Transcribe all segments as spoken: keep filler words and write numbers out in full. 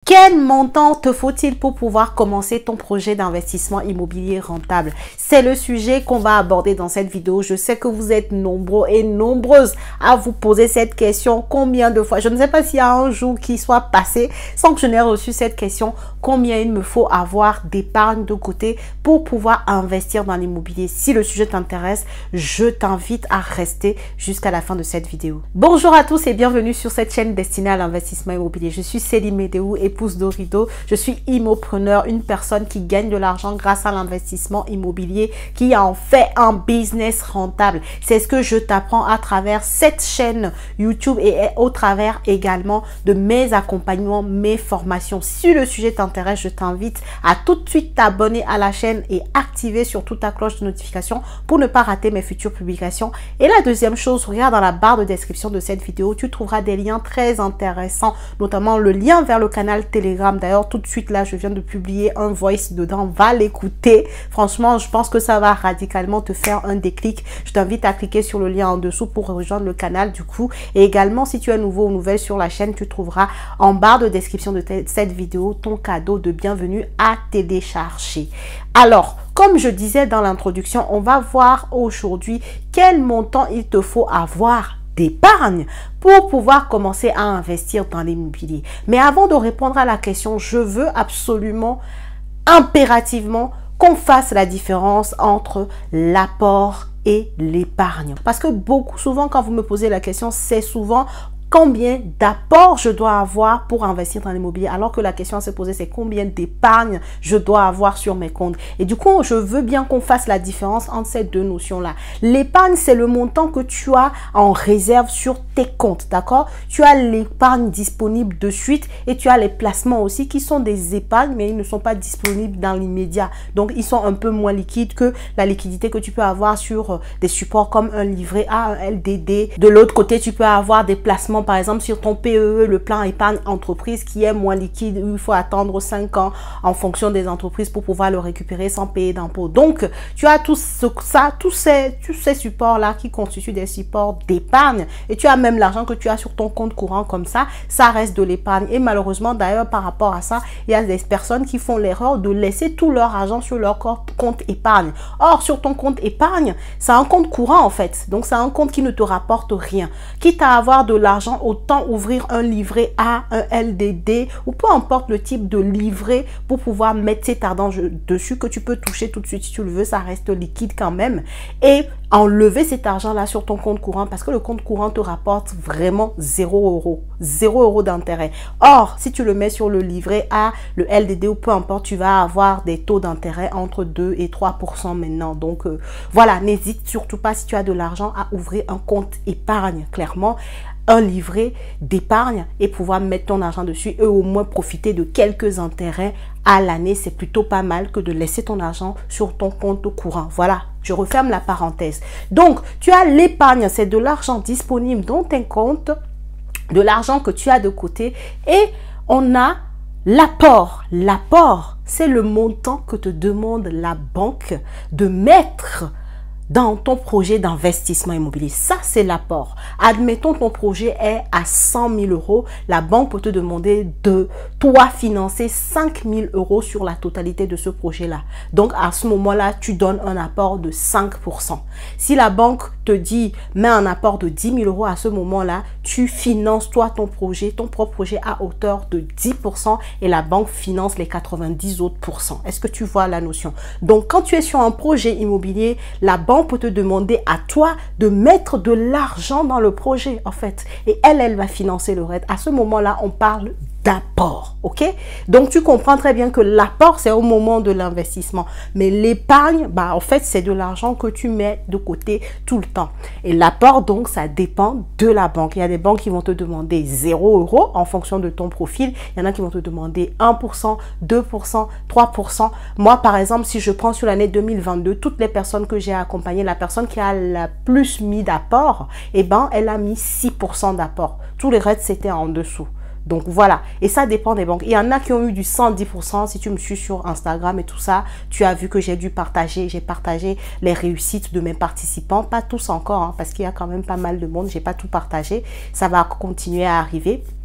Quel montant te faut-il pour pouvoir commencer ton projet d'investissement immobilier rentable? C'est le sujet qu'on va aborder dans cette vidéo. Je sais que vous êtes nombreux et nombreuses à vous poser cette question. Combien de fois? Je ne sais pas s'il y a un jour qui soit passé sans que je n'ai reçu cette question. Combien il me faut avoir d'épargne de côté pour pouvoir investir dans l'immobilier? Si le sujet t'intéresse, je t'invite à rester jusqu'à la fin de cette vidéo. Bonjour à tous et bienvenue sur cette chaîne destinée à l'investissement immobilier. Je suis Céline Médéou, épouse d'Orido. Je suis immopreneur, une personne qui gagne de l'argent grâce à l'investissement immobilier, qui en fait un business rentable. C'est ce que je t'apprends à travers cette chaîne YouTube et au travers également de mes accompagnements, mes formations. Si le sujet t'intéresse, je t'invite à tout de suite t'abonner à la chaîne et activer surtout ta cloche de notification pour ne pas rater mes futures publications. Et la deuxième chose, regarde dans la barre de description de cette vidéo, tu trouveras des liens très intéressants, notamment le lien vers le canal Telegram. D'ailleurs, tout de suite là, je viens de publier un voice dedans, va l'écouter. Franchement, je pense que ça va radicalement te faire un déclic. Je t'invite à cliquer sur le lien en dessous pour rejoindre le canal du coup. Et également, si tu es nouveau ou nouvelle sur la chaîne, tu trouveras en barre de description de cette vidéo ton cadeau de bienvenue à télécharger. Alors, comme je disais dans l'introduction, on va voir aujourd'hui quel montant il te faut avoir d'épargne pour pouvoir commencer à investir dans l'immobilier. Mais avant de répondre à la question, je veux absolument, impérativement, qu'on fasse la différence entre l'apport et l'épargne. Parce que beaucoup, souvent, quand vous me posez la question, c'est souvent combien d'apport je dois avoir pour investir dans l'immobilier, alors que la question à se poser, c'est combien d'épargne je dois avoir sur mes comptes. Et du coup, je veux bien qu'on fasse la différence entre ces deux notions-là. L'épargne, c'est le montant que tu as en réserve sur tes comptes, d'accord? Tu as l'épargne disponible de suite et tu as les placements aussi qui sont des épargnes, mais ils ne sont pas disponibles dans l'immédiat. Donc, ils sont un peu moins liquides que la liquidité que tu peux avoir sur des supports comme un livret A, un L D D. De l'autre côté, tu peux avoir des placements par exemple sur ton P E E, le plan épargne entreprise, qui est moins liquide, où il faut attendre cinq ans en fonction des entreprises pour pouvoir le récupérer sans payer d'impôts. Donc, tu as tout ce, ça, tous ces, tous ces supports-là qui constituent des supports d'épargne, et tu as même l'argent que tu as sur ton compte courant comme ça, ça reste de l'épargne. Et malheureusement, d'ailleurs, par rapport à ça, il y a des personnes qui font l'erreur de laisser tout leur argent sur leur compte épargne. Or, sur ton compte épargne, c'est un compte courant en fait. Donc, c'est un compte qui ne te rapporte rien. Quitte à avoir de l'argent, autant ouvrir un livret A, un L D D ou peu importe le type de livret pour pouvoir mettre cet argent dessus que tu peux toucher tout de suite si tu le veux, ça reste liquide quand même, et enlever cet argent là sur ton compte courant, parce que le compte courant te rapporte vraiment zéro euro, zéro euro d'intérêt. Or, si tu le mets sur le livret A, le L D D ou peu importe, tu vas avoir des taux d'intérêt entre deux et trois pour cent maintenant. Donc euh, voilà, n'hésite surtout pas, si tu as de l'argent, à ouvrir un compte épargne, clairement un livret d'épargne, et pouvoir mettre ton argent dessus et au moins profiter de quelques intérêts à l'année. C'est plutôt pas mal que de laisser ton argent sur ton compte courant. Voilà, je referme la parenthèse. Donc, tu as l'épargne, c'est de l'argent disponible dans tes comptes, de l'argent que tu as de côté, et on a l'apport. L'apport, c'est le montant que te demande la banque de mettre dans ton projet d'investissement immobilier. Ça, c'est l'apport. Admettons, ton projet est à cent mille euros. La banque peut te demander de toi financer cinq mille euros sur la totalité de ce projet-là. Donc, à ce moment-là, tu donnes un apport de cinq pour cent. Si la banque te dit, mets un apport de dix mille euros, à ce moment-là, tu finances toi ton projet, ton propre projet à hauteur de dix pour cent, et la banque finance les quatre-vingt-dix autres pourcents. Est-ce que tu vois la notion? Donc, quand tu es sur un projet immobilier, la banque peut te demander à toi de mettre de l'argent dans le projet en fait, et elle, elle va financer le reste. À ce moment-là, on parle d'apport, ok? Donc, tu comprends très bien que l'apport, c'est au moment de l'investissement. Mais l'épargne, bah, en fait, c'est de l'argent que tu mets de côté tout le temps. Et l'apport, donc, ça dépend de la banque. Il y a des banques qui vont te demander zéro euro en fonction de ton profil. Il y en a qui vont te demander un pour cent, deux pour cent, trois pour cent. Moi, par exemple, si je prends sur l'année deux mille vingt-deux, toutes les personnes que j'ai accompagnées, la personne qui a la plus mis d'apport, eh ben, elle a mis six pour cent d'apport. Tous les restes, c'était en dessous. Donc voilà, et ça dépend des banques. Il y en a qui ont eu du cent dix pour cent. Si tu me suis sur Instagram et tout ça, tu as vu que j'ai dû partager, j'ai partagé les réussites de mes participants. Pas tous encore, hein, parce qu'il y a quand même pas mal de monde. J'ai pas tout partagé. Ça va continuer à arriver.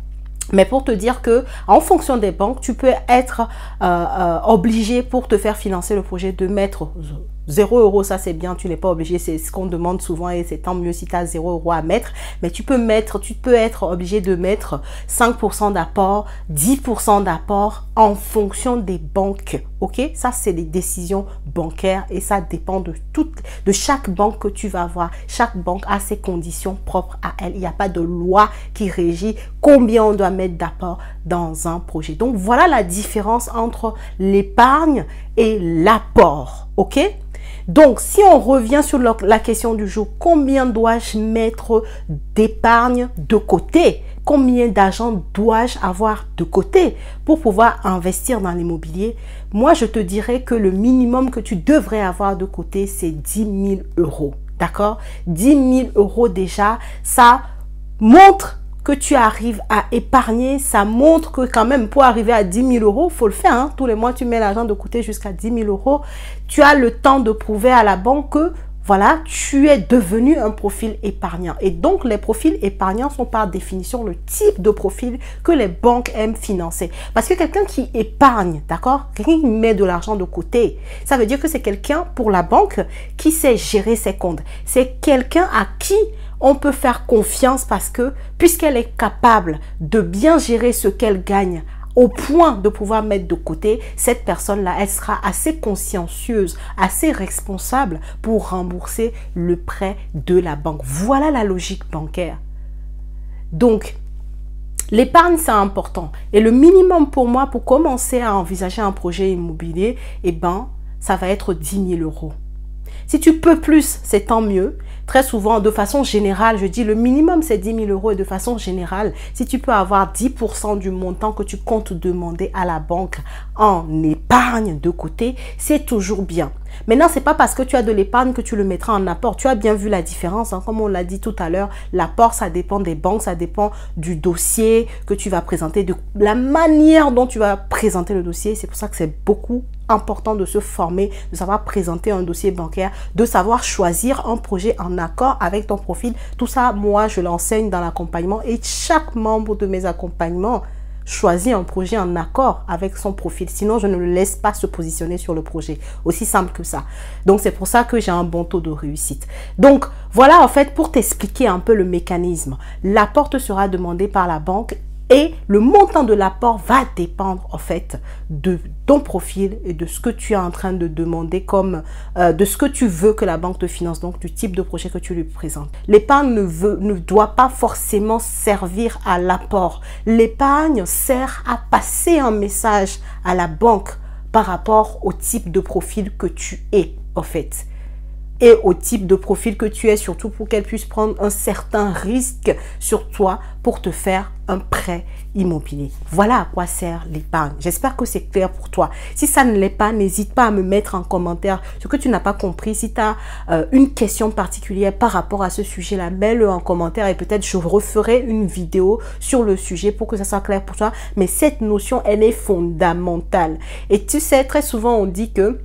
Mais pour te dire que en fonction des banques, tu peux être euh, euh, obligé pour te faire financer le projet de mettre zéro euro, ça c'est bien, tu n'es pas obligé, c'est ce qu'on demande souvent et c'est tant mieux si tu as zéro euro à mettre, mais tu peux mettre, tu peux être obligé de mettre cinq pour cent d'apport, dix pour cent d'apport en fonction des banques, ok? Ça c'est des décisions bancaires et ça dépend de toute, de chaque banque que tu vas avoir. Chaque banque a ses conditions propres à elle, il n'y a pas de loi qui régit combien on doit mettre d'apport dans un projet. Donc voilà la différence entre l'épargne et l'apport, ok? Donc, si on revient sur la, la question du jour, combien dois-je mettre d'épargne de côté? Combien d'argent dois-je avoir de côté pour pouvoir investir dans l'immobilier? Moi, je te dirais que le minimum que tu devrais avoir de côté, c'est dix mille euros. D'accord? dix mille euros déjà, ça montre que tu arrives à épargner, ça montre que quand même pour arriver à dix mille euros, il faut le faire. Hein? Tous les mois, tu mets l'argent de côté jusqu'à dix mille euros. Tu as le temps de prouver à la banque que voilà, tu es devenu un profil épargnant. Et donc, les profils épargnants sont par définition le type de profil que les banques aiment financer. Parce que quelqu'un qui épargne, d'accord, quelqu'un qui met de l'argent de côté, ça veut dire que c'est quelqu'un pour la banque qui sait gérer ses comptes. C'est quelqu'un à qui on peut faire confiance parce que puisqu'elle est capable de bien gérer ce qu'elle gagne au point de pouvoir mettre de côté, cette personne-là, elle sera assez consciencieuse, assez responsable pour rembourser le prêt de la banque. Voilà la logique bancaire. Donc, l'épargne, c'est important. Et le minimum pour moi, pour commencer à envisager un projet immobilier, eh ben, ça va être dix mille euros. Si tu peux plus, c'est tant mieux. Très souvent, de façon générale, je dis le minimum c'est dix mille euros et de façon générale, si tu peux avoir dix pour cent du montant que tu comptes demander à la banque en épargne de côté, c'est toujours bien. Maintenant, c'est pas parce que tu as de l'épargne que tu le mettras en apport. Tu as bien vu la différence, hein, comme on l'a dit tout à l'heure. L'apport, ça dépend des banques, ça dépend du dossier que tu vas présenter, de la manière dont tu vas présenter le dossier. C'est pour ça que c'est beaucoup important de se former, de savoir présenter un dossier bancaire, de savoir choisir un projet en accord avec ton profil. Tout ça, moi, je l'enseigne dans l'accompagnement et chaque membre de mes accompagnements choisit un projet en accord avec son profil. Sinon, je ne le laisse pas se positionner sur le projet. Aussi simple que ça. Donc, c'est pour ça que j'ai un bon taux de réussite. Donc, voilà, en fait, pour t'expliquer un peu le mécanisme. L'apport te sera demandé par la banque et le montant de l'apport va dépendre, en fait, de ton profil et de ce que tu es en train de demander comme, euh, de ce que tu veux que la banque te finance, donc du type de projet que tu lui présentes. L'épargne ne veut, ne doit pas forcément servir à l'apport. L'épargne sert à passer un message à la banque par rapport au type de profil que tu es, en fait. Et au type de profil que tu es, surtout pour qu'elle puisse prendre un certain risque sur toi pour te faire un prêt immobilier. Voilà à quoi sert l'épargne. J'espère que c'est clair pour toi. Si ça ne l'est pas, n'hésite pas à me mettre en commentaire ce que tu n'as pas compris. Si tu as euh, une question particulière par rapport à ce sujet-là, mets-le en commentaire et peut-être je referai une vidéo sur le sujet pour que ça soit clair pour toi. Mais cette notion, elle est fondamentale. Et tu sais, très souvent, on dit que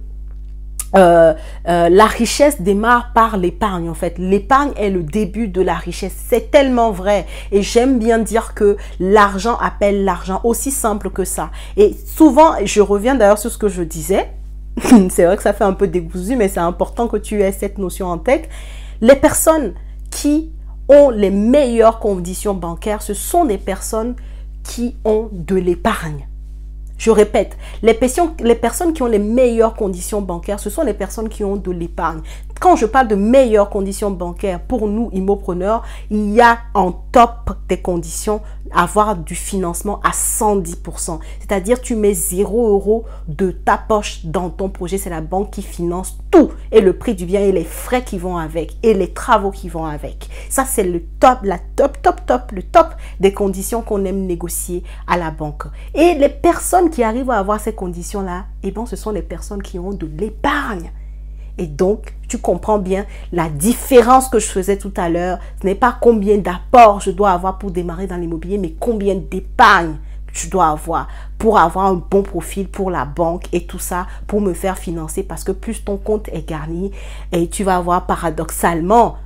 Euh, euh, la richesse démarre par l'épargne en fait. L'épargne est le début de la richesse. C'est tellement vrai. Et j'aime bien dire que l'argent appelle l'argent. Aussi simple que ça. Et souvent, je reviens d'ailleurs sur ce que je disais. C'est vrai que ça fait un peu décousu, mais c'est important que tu aies cette notion en tête. Les personnes qui ont les meilleures conditions bancaires, ce sont des personnes qui ont de l'épargne. Je répète, les personnes, les personnes qui ont les meilleures conditions bancaires, ce sont les personnes qui ont de l'épargne. Quand je parle de meilleures conditions bancaires, pour nous, immopreneurs, il y a en top des conditions avoir du financement à cent dix pour cent. C'est-à-dire, tu mets zéro euro de ta poche dans ton projet. C'est la banque qui finance tout. Et le prix du bien et les frais qui vont avec et les travaux qui vont avec. Ça, c'est le top, la top, top, top, le top des conditions qu'on aime négocier à la banque. Et les personnes qui arrivent à avoir ces conditions-là, eh bien, ce sont les personnes qui ont de l'épargne. Et donc, tu comprends bien la différence que je faisais tout à l'heure. Ce n'est pas combien d'apports je dois avoir pour démarrer dans l'immobilier, mais combien d'épargne je dois avoir pour avoir un bon profil pour la banque et tout ça pour me faire financer. Parce que plus ton compte est garni, et tu vas avoir paradoxalement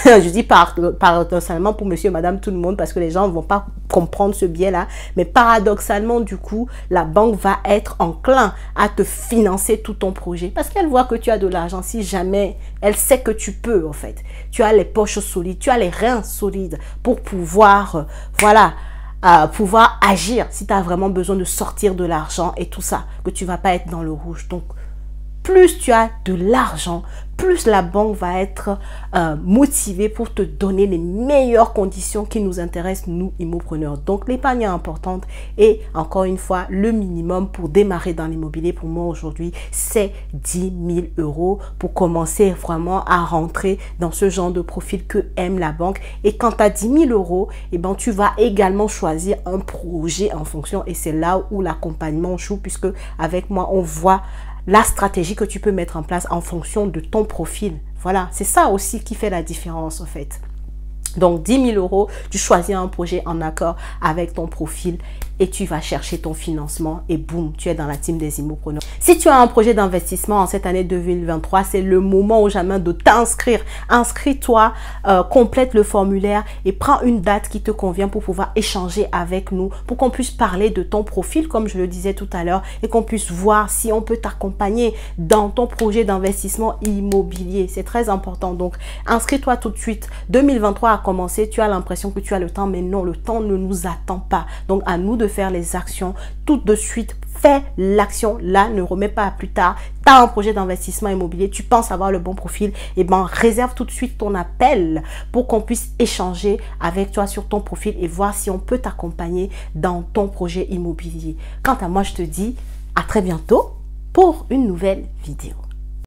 Je dis paradoxalement pour monsieur, madame, tout le monde, parce que les gens ne vont pas comprendre ce biais-là. Mais paradoxalement, du coup, la banque va être enclin à te financer tout ton projet. Parce qu'elle voit que tu as de l'argent. Si jamais, elle sait que tu peux, en fait. Tu as les poches solides, tu as les reins solides pour pouvoir, euh, voilà, euh, pouvoir agir si tu as vraiment besoin de sortir de l'argent et tout ça. Que tu ne vas pas être dans le rouge. Donc, plus tu as de l'argent, plus la banque va être euh, motivée pour te donner les meilleures conditions qui nous intéressent, nous, immopreneurs. Donc, l'épargne est importante et encore une fois, le minimum pour démarrer dans l'immobilier, pour moi aujourd'hui, c'est dix mille euros pour commencer vraiment à rentrer dans ce genre de profil que aime la banque. Et quand tu as dix mille euros, eh ben, tu vas également choisir un projet en fonction et c'est là où l'accompagnement joue puisque avec moi, on voit la stratégie que tu peux mettre en place en fonction de ton profil. Voilà, c'est ça aussi qui fait la différence en fait. Donc, dix mille euros, tu choisis un projet en accord avec ton profil et tu vas chercher ton financement et boum, tu es dans la team des immopreneurs. Si tu as un projet d'investissement en cette année deux mille vingt-trois, c'est le moment ou jamais de t'inscrire. Inscris-toi, euh, complète le formulaire et prends une date qui te convient pour pouvoir échanger avec nous, pour qu'on puisse parler de ton profil, comme je le disais tout à l'heure, et qu'on puisse voir si on peut t'accompagner dans ton projet d'investissement immobilier. C'est très important. Donc, inscris-toi tout de suite. deux mille vingt-trois a commencé, tu as l'impression que tu as le temps, mais non, le temps ne nous attend pas. Donc, à nous de faire les actions tout de suite. Fais l'action là, ne remets pas à plus tard. Tu as un projet d'investissement immobilier, tu penses avoir le bon profil, et ben réserve tout de suite ton appel pour qu'on puisse échanger avec toi sur ton profil et voir si on peut t'accompagner dans ton projet immobilier. Quant à moi, je te dis à très bientôt pour une nouvelle vidéo.